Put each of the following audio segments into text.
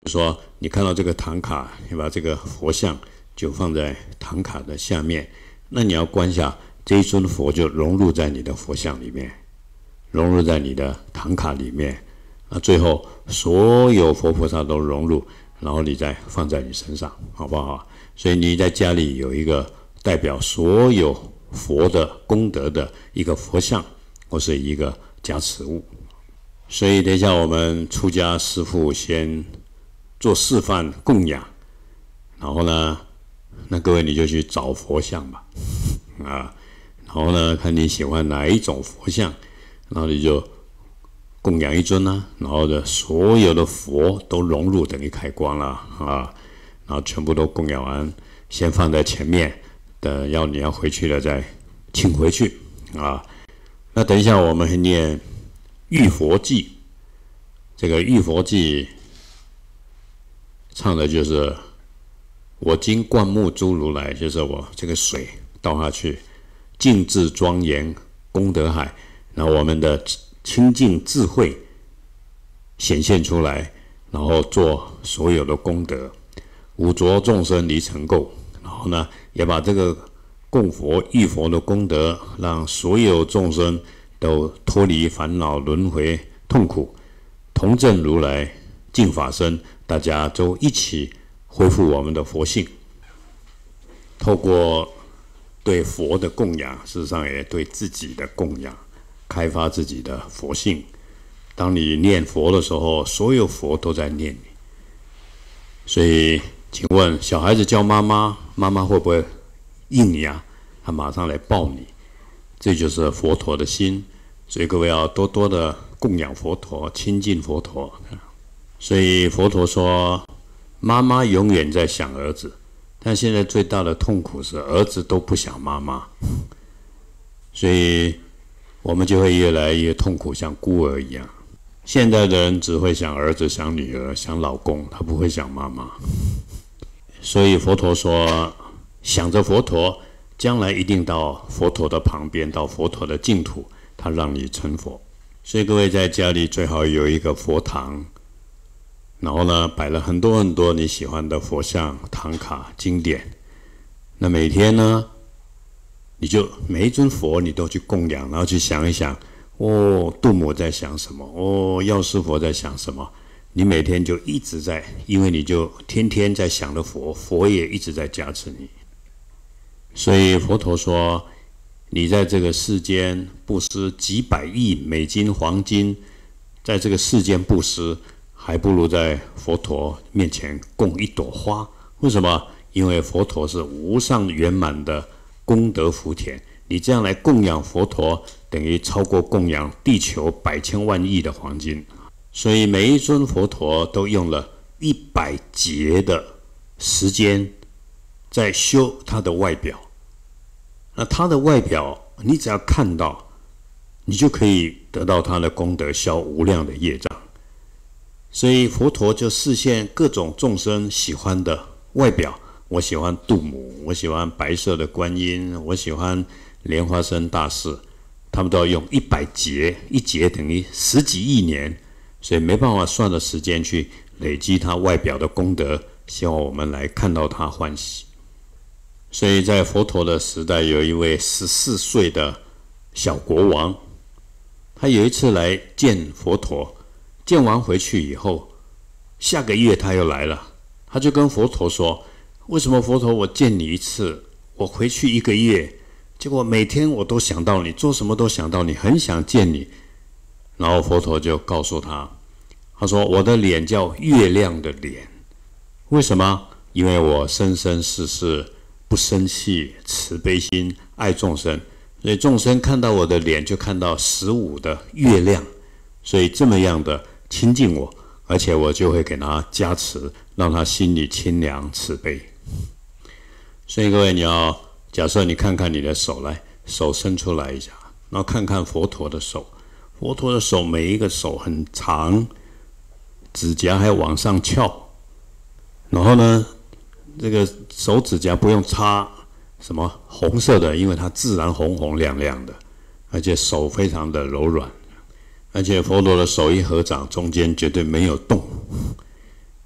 说你看到这个唐卡，你把这个佛像就放在唐卡的下面，那你要观想这一尊佛就融入在你的佛像里面，融入在你的唐卡里面，那最后所有佛菩萨都融入，然后你再放在你身上，好不好？所以你在家里有一个代表所有佛的功德的一个佛像，或是一个加持物。所以等一下我们出家师父先做示范供养，然后呢，那各位你就去找佛像吧，啊，然后呢，看你喜欢哪一种佛像，然后你就供养一尊啊，然后的所有的佛都融入，等于开光了啊，然后全部都供养完，先放在前面的，你要回去了再请回去啊。那等一下我们会念浴佛记，这个浴佛记唱的就是我今灌木诸如来，就是我这个水倒下去，净智庄严功德海，然后我们的清净智慧显现出来，然后做所有的功德，五浊众生离尘垢，然后呢，也把这个供佛浴佛的功德，让所有众生都脱离烦恼轮回痛苦，同证如来净法身，大家都一起恢复我们的佛性。透过对佛的供养，事实上也对自己的供养，开发自己的佛性。当你念佛的时候，所有佛都在念你。所以请问小孩子叫妈妈，妈妈会不会应你啊？他马上来抱你，这就是佛陀的心。所以各位要多多的供养佛陀，亲近佛陀。所以佛陀说，妈妈永远在想儿子，但现在最大的痛苦是儿子都不想妈妈，所以我们就会越来越痛苦，像孤儿一样。现在的人只会想儿子、想女儿、想老公，他不会想妈妈。所以佛陀说，想着佛陀，将来一定到佛陀的旁边，到佛陀的净土，他让你成佛。所以各位在家里最好有一个佛堂，然后呢，摆了很多很多你喜欢的佛像、唐卡、经典。那每天呢，你就每一尊佛你都去供养，然后去想一想，哦，度母在想什么？哦，药师佛在想什么？你每天就一直在，因为你就天天在想的佛，佛也一直在加持你。所以佛陀说，你在这个世间布施几百亿美金黄金，在这个世间布施，还不如在佛陀面前供一朵花。为什么？因为佛陀是无上圆满的功德福田，你这样来供养佛陀，等于超过供养地球100千万亿的黄金。所以每一尊佛陀都用了100劫的时间在修他的外表。那他的外表，你只要看到，你就可以得到他的功德，消无量的业障。所以佛陀就示现各种众生喜欢的外表。我喜欢度母，我喜欢白色的观音，我喜欢莲花生大士，他们都要用100劫，一劫等于10几亿年，所以没办法算的时间去累积他外表的功德，希望我们来看到他欢喜。所以在佛陀的时代，有一位14岁的小国王，他有一次来见佛陀，见完回去以后，下个月他又来了，他就跟佛陀说，为什么佛陀我见你一次，我回去1个月，结果每天我都想到你，做什么都想到你，很想见你。然后佛陀就告诉他，他说我的脸叫月亮的脸，为什么？因为我生生世世不生气，慈悲心，爱众生，所以众生看到我的脸就看到15的月亮，所以这么样的亲近我，而且我就会给他加持，让他心里清凉慈悲。所以各位，你要假设你看看你的手，来，手伸出来一下，然后看看佛陀的手。佛陀的手每一个手很长，指甲还往上翘，然后呢，这个手指甲不用擦什么红色的，因为它自然红红亮亮的，而且手非常的柔软，而且佛陀的手一合掌，中间绝对没有洞。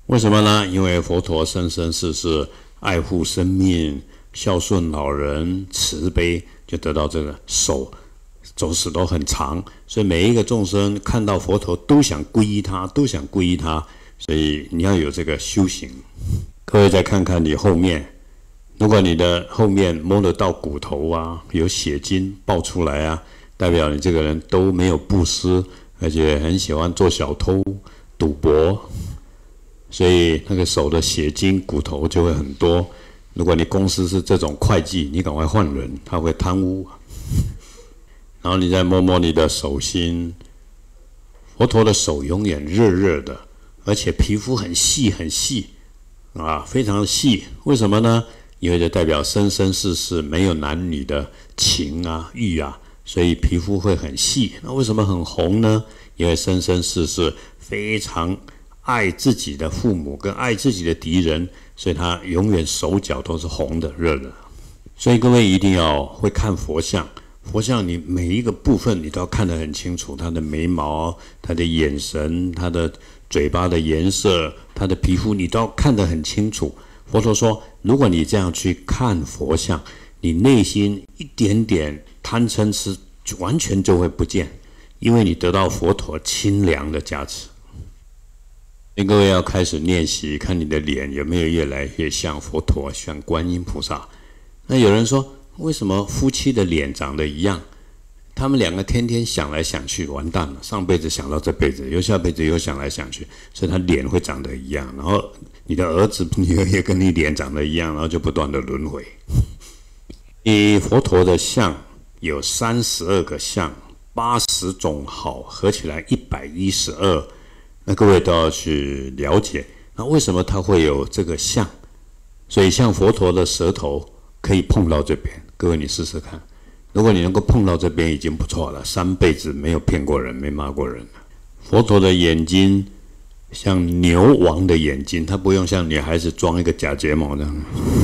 为什么呢？因为佛陀生生世世爱护生命、孝顺老人、慈悲，就得到这个手走死都很长，所以每一个众生看到佛陀都想皈依他，都想皈依他，所以你要有这个修行。各位再看看你后面，如果你的后面摸得到骨头啊，有血筋爆出来啊，代表你这个人都没有布施，而且很喜欢做小偷、赌博，所以那个手的血筋、骨头就会很多。如果你公司是这种会计，你赶快换人，他会贪污。然后你再摸摸你的手心，佛陀的手永远热热的，而且皮肤很细很细啊，非常细。为什么呢？因为这代表生生世世没有男女的情啊、欲啊，所以皮肤会很细。那为什么很红呢？因为生生世世非常爱自己的父母跟爱自己的敌人，所以他永远手脚都是红的、热的。所以各位一定要会看佛像，佛像你每一个部分你都要看得很清楚，他的眉毛、他的眼神、他的嘴巴的颜色、他的皮肤，你都要看得很清楚。佛陀说，如果你这样去看佛像，你内心一点点贪嗔痴完全就会不见，因为你得到佛陀清凉的加持。所以各位要开始练习，看你的脸有没有越来越像佛陀，像观音菩萨。那有人说，为什么夫妻的脸长得一样？他们两个天天想来想去，完蛋了，上辈子想到这辈子，又下辈子又想来想去，所以他脸会长得一样。然后你的儿子、女儿也跟你脸长得一样，然后就不断的轮回。佛陀的像有32个像，80种好，合起来112。那各位都要去了解，那为什么他会有这个像？所以像佛陀的舌头可以碰到这边，各位你试试看，如果你能够碰到这边已经不错了，3辈子没有骗过人，没骂过人了。佛陀的眼睛像牛王的眼睛，他不用像女孩子装一个假睫毛这样。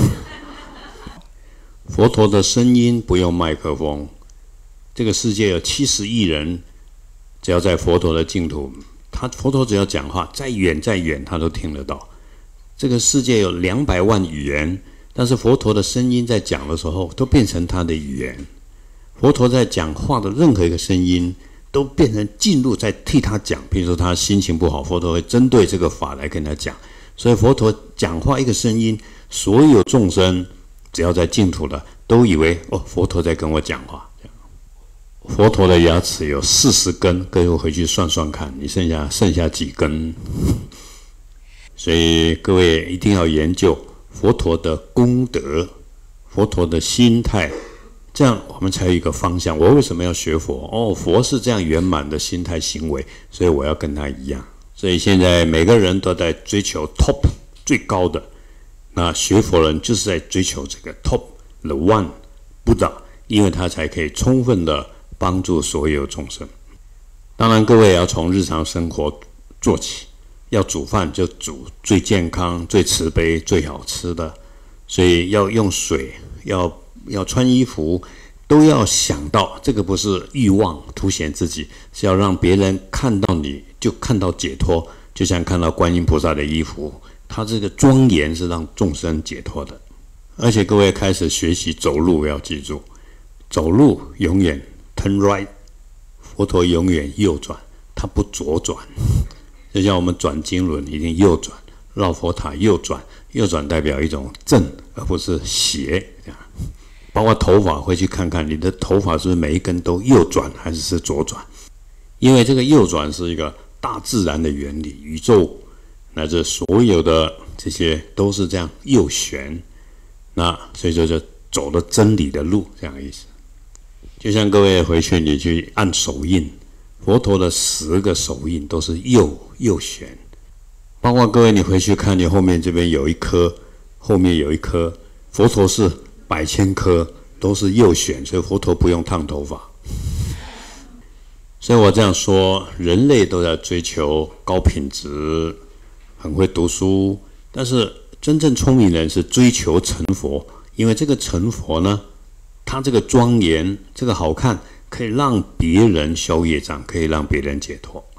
佛陀的声音不用麦克风，这个世界有70亿人，只要在佛陀的净土，佛陀只要讲话，再远再远他都听得到。这个世界有200万语言，但是佛陀的声音在讲的时候都变成他的语言。佛陀在讲话的任何一个声音都变成进入在替他讲。比如说他心情不好，佛陀会针对这个法来跟他讲。所以佛陀讲话一个声音，所有众生只要在净土的都以为佛陀在跟我讲话。佛陀的牙齿有40根，各位回去算算看，你剩下几根？所以各位一定要研究佛陀的功德，佛陀的心态，这样我们才有一个方向。我为什么要学佛？佛是这样圆满的心态行为，所以我要跟他一样。所以现在每个人都在追求 top 最高的，那学佛人就是在追求这个 top the one Buddha， 因为他才可以充分的帮助所有众生。当然各位也要从日常生活做起，要煮饭就煮最健康、最慈悲、最好吃的，所以要用水，要穿衣服，都要想到这个不是欲望凸显自己，是要让别人看到你就看到解脱。就像看到观音菩萨的衣服，它这个庄严是让众生解脱的。而且各位开始学习走路，要记住，走路永远 turn right， 佛陀永远右转，他不左转。就像我们转经轮一定右转，绕佛塔右转，右转代表一种正而不是邪。这样，包括头发，回去看看你的头发是不是每一根都右转还是左转？因为这个右转是一个大自然的原理，宇宙乃至所有的这些都是这样右旋。那所以说就走了真理的路，这样的意思。就像各位回去你去按手印，佛陀的10个手印都是右旋，包括各位你回去看，你后面这边有一颗，后面有一颗，佛陀是100千颗都是右旋，所以佛陀不用烫头发。所以我这样说，人类都在追求高品质，很会读书，但是真正聪明人是追求成佛，因为这个成佛呢，它这个庄严，这个好看，可以让别人消业障，可以让别人解脱。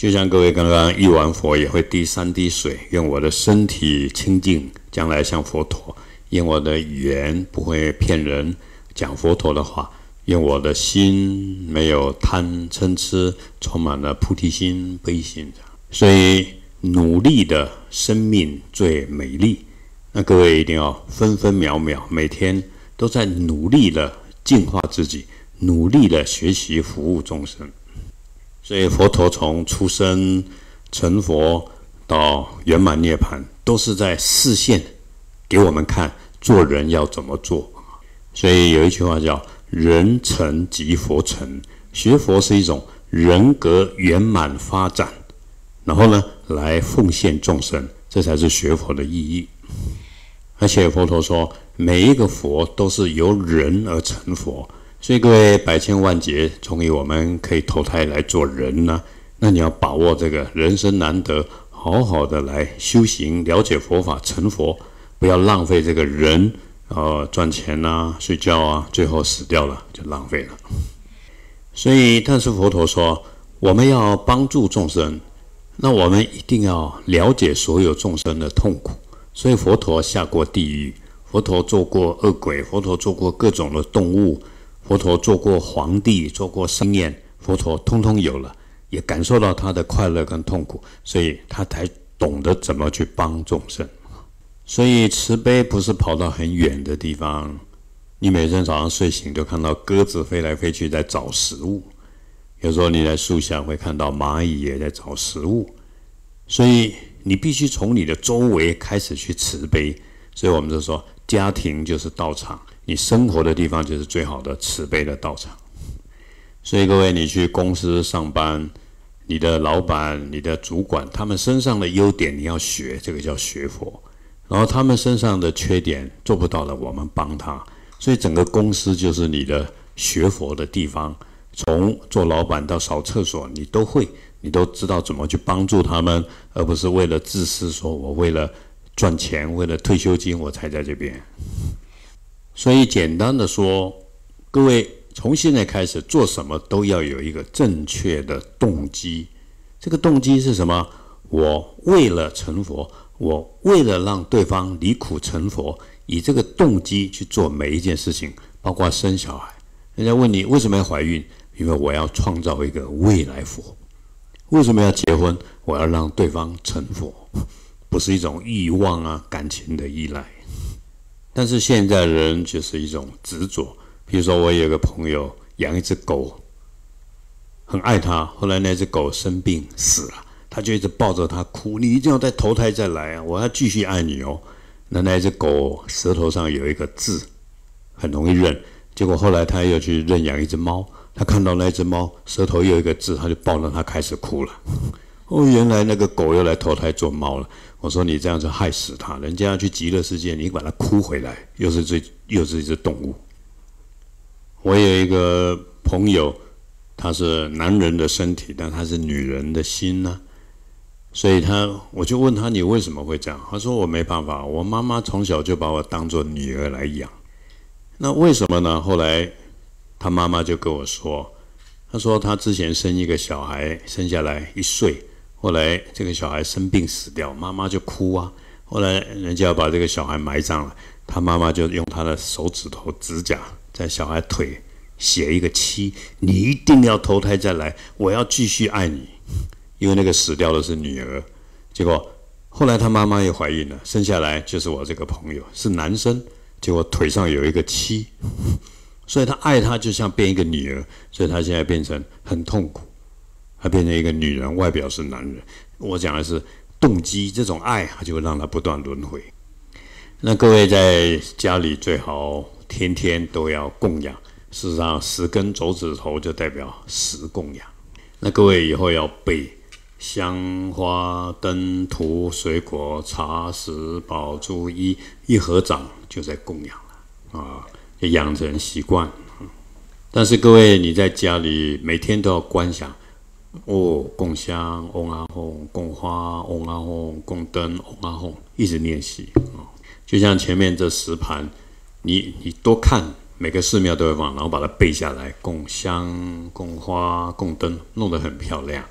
就像各位刚刚忆完佛，也会滴3滴水，愿我的身体清净，将来像佛陀；愿我的语言不会骗人，讲佛陀的话；愿我的心没有贪嗔痴，充满了菩提心、悲心。所以努力的生命最美丽。那各位一定要分分秒秒，每天都在努力的净化自己，努力的学习服务众生。所以佛陀从出生成佛到圆满涅槃，都是在示现给我们看做人要怎么做。所以有一句话叫人成即佛成，学佛是一种人格圆满发展，然后呢来奉献众生，这才是学佛的意义。而且佛陀说每一个佛都是由人而成佛，所以各位百千万劫，终于我们可以投胎来做人呢。那你要把握这个人生难得，好好的来修行，了解佛法，成佛，不要浪费这个人，赚钱啊，睡觉啊，最后死掉了就浪费了。所以，但是佛陀说，我们要帮助众生，那我们一定要了解所有众生的痛苦。所以佛陀下过地狱，佛陀做过恶鬼，佛陀做过各种的动物。佛陀做过皇帝，做过盛宴，佛陀通通有了，也感受到他的快乐跟痛苦，所以他才懂得怎么去帮众生。所以慈悲不是跑到很远的地方，你每天早上睡醒就看到鸽子飞来飞去在找食物，有时候你在树下会看到蚂蚁也在找食物，所以你必须从你的周围开始去慈悲。所以我们就说家庭就是道场，你生活的地方就是最好的慈悲的道场。所以各位，你去公司上班，你的老板、你的主管，他们身上的优点你要学，这个叫学佛。然后他们身上的缺点做不到的，我们帮他。所以整个公司就是你的学佛的地方，从做老板到扫厕所，你都会，你都知道怎么去帮助他们，而不是为了自私，说我为了赚钱，为了退休金我才在这边。所以简单的说，各位从现在开始做什么都要有一个正确的动机。这个动机是什么？我为了成佛，我为了让对方离苦成佛，以这个动机去做每一件事情，包括生小孩。人家问你为什么要怀孕？因为我要创造一个未来佛。为什么要结婚？我要让对方成佛，不是一种欲望啊、感情的依赖。但是现在人就是一种执着。比如说我有个朋友养一只狗，很爱它，后来那只狗生病死了，他就一直抱着它哭，你一定要再投胎再来啊，我要继续爱你哦。那只狗舌头上有一个痣，很容易认，结果后来他又去认养一只猫，他看到那只猫舌头又有一个痣，他就抱着它开始哭了。原来那个狗又来投胎做猫了。我说你这样子害死它，人家要去极乐世界，你把它哭回来，又是一只动物。我有一个朋友，他是男人的身体，但他是女人的心呢，所以我就问他，你为什么会这样？他说我没办法，我妈妈从小就把我当作女儿来养。那为什么呢？后来他妈妈就跟我说，他说他之前生一个小孩，生下来1岁，后来这个小孩生病死掉，妈妈就哭啊。后来人家要把这个小孩埋葬了，他妈妈就用他的手指头指甲在小孩腿写一个7，你一定要投胎再来，我要继续爱你。因为那个死掉的是女儿，结果后来他妈妈也怀孕了，生下来就是我这个朋友，是男生，结果腿上有一个7，所以他爱他就像变一个女儿，所以他现在变成很痛苦，他变成一个女人，外表是男人。我讲的是动机，这种爱他就会让他不断轮回。那各位在家里最好天天都要供养，事实上10根手指头就代表10供养。那各位以后要背香花灯图水果茶食宝珠衣，一合掌就在供养了啊，就养成习惯。但是各位你在家里每天都要观想供香嗡阿吽，供花嗡阿吽，供灯嗡阿吽，一直练习。就像前面这10盘，你多看，每个寺庙都会放，然后把它背下来，供香、供花、供灯，弄得很漂亮。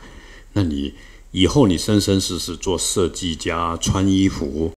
那你以后你生生世世做设计家、穿衣服